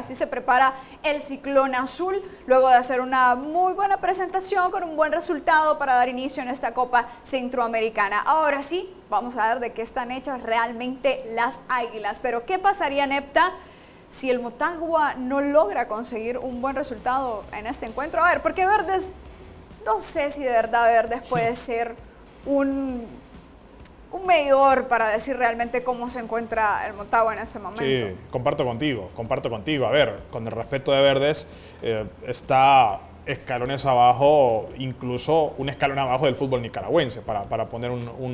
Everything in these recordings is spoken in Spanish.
así se prepara el Ciclón Azul, luego de hacer una muy buena presentación con un buen resultado para dar inicio en esta Copa Centroamericana. Ahora sí, vamos a ver de qué están hechas realmente las Águilas. Pero ¿qué pasaría, Nepta, si el Motagua no logra conseguir un buen resultado en este encuentro? A ver, porque Verdes, no sé si de verdad Verdes puede ser un medidor para decir realmente cómo se encuentra el Motagua en este momento. Sí, comparto contigo. A ver, con el respeto de Verdes, está escalones abajo, incluso un escalón abajo del fútbol nicaragüense, para poner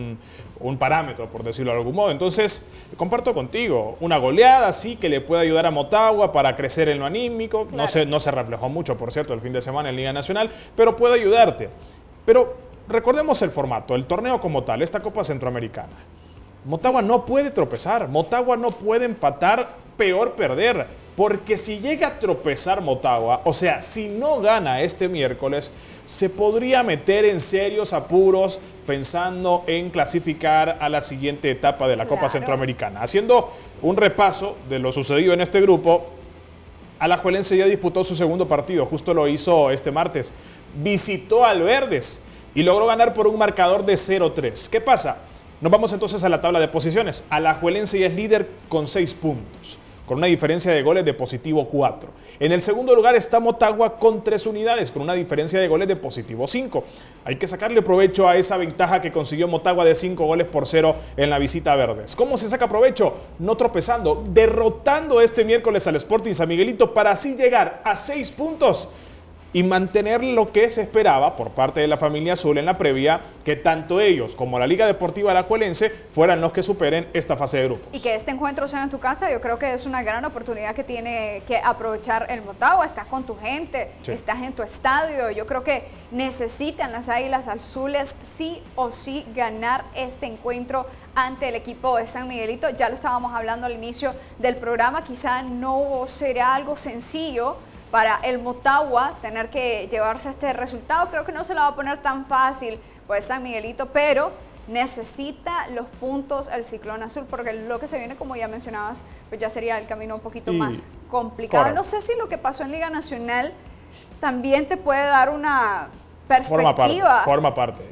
un parámetro, por decirlo de algún modo. Entonces, comparto contigo, una goleada sí que le puede ayudar a Motagua para crecer en lo anímico. Claro. No se reflejó mucho, por cierto, el fin de semana en Liga Nacional, pero puede ayudarte. Pero recordemos el formato, el torneo como tal, esta Copa Centroamericana. Motagua no puede tropezar, Motagua no puede empatar, peor perder, porque si llega a tropezar Motagua, o sea, si no gana este miércoles, se podría meter en serios apuros pensando en clasificar a la siguiente etapa de la Copa Centroamericana. Haciendo un repaso de lo sucedido en este grupo, Alajuelense ya disputó su segundo partido, justo lo hizo este martes, visitó al Verdes y logró ganar por un marcador de 0-3. ¿Qué pasa? Nos vamos entonces a la tabla de posiciones. Alajuelense ya es líder con 6 puntos, con una diferencia de goles de positivo 4. En el segundo lugar está Motagua con 3 unidades, con una diferencia de goles de positivo 5. Hay que sacarle provecho a esa ventaja que consiguió Motagua de 5-0 en la visita a Verdes. ¿Cómo se saca provecho? No tropezando, derrotando este miércoles al Sporting San Miguelito para así llegar a 6 puntos y mantener lo que se esperaba por parte de la familia azul en la previa, que tanto ellos como la Liga Deportiva Alajuelense fueran los que superen esta fase de grupos. Y que este encuentro sea en tu casa, yo creo que es una gran oportunidad que tiene que aprovechar el Motagua. Estás con tu gente, sí, estás en tu estadio. Yo creo que necesitan las Águilas Azules sí o sí ganar este encuentro ante el equipo de San Miguelito. Ya lo estábamos hablando al inicio del programa, quizá no será algo sencillo para el Motagua tener que llevarse este resultado. Creo que no se lo va a poner tan fácil pues San Miguelito, pero necesita los puntos el Ciclón Azul, porque lo que se viene, como ya mencionabas, pues ya sería el camino un poquito más complicado. Correcto. No sé si lo que pasó en Liga Nacional también te puede dar una perspectiva forma parte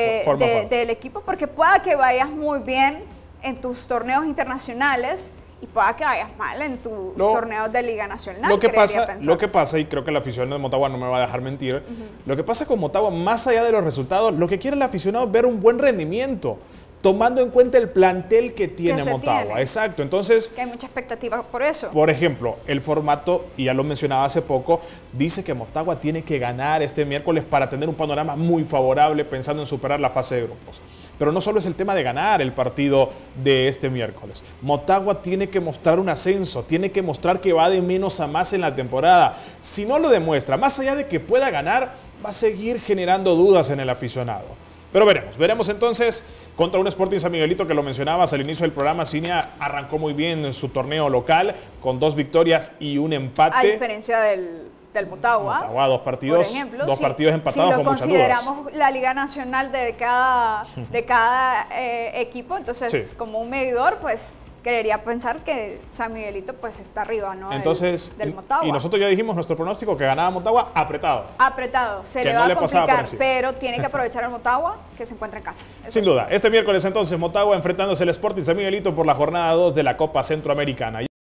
del equipo, porque pueda que vayas muy bien en tus torneos internacionales y pueda que vayas mal en tu torneo de Liga Nacional. Lo que pasa, y creo que el aficionado de Motagua no me va a dejar mentir, lo que pasa con Motagua, más allá de los resultados, lo que quiere el aficionado es ver un buen rendimiento, tomando en cuenta el plantel que tiene Motagua. Exacto, entonces... Que hay mucha expectativa por eso. Por ejemplo, el formato, y ya lo mencionaba hace poco, dice que Motagua tiene que ganar este miércoles para tener un panorama muy favorable pensando en superar la fase de grupos. Pero no solo es el tema de ganar el partido de este miércoles. Motagua tiene que mostrar un ascenso, tiene que mostrar que va de menos a más en la temporada. Si no lo demuestra, más allá de que pueda ganar, va a seguir generando dudas en el aficionado. Pero veremos entonces contra un Sporting San Miguelito que lo mencionabas al inicio del programa. Cinia arrancó muy bien en su torneo local con 2 victorias y un empate. A diferencia del Motagua. Motagua, 2 partidos, por ejemplo, dos partidos empatados con muchas dudas. Si consideramos la Liga Nacional de cada equipo, entonces es como un medidor, pues creería pensar que San Miguelito pues está arriba, ¿no? Entonces, del Motagua. Y nosotros ya dijimos nuestro pronóstico que ganaba Motagua apretado. Apretado, se le va a complicar, pero tiene que aprovechar el Motagua que se encuentra en casa. Sin duda, este miércoles entonces Motagua enfrentándose al Sporting San Miguelito por la jornada 2 de la Copa Centroamericana.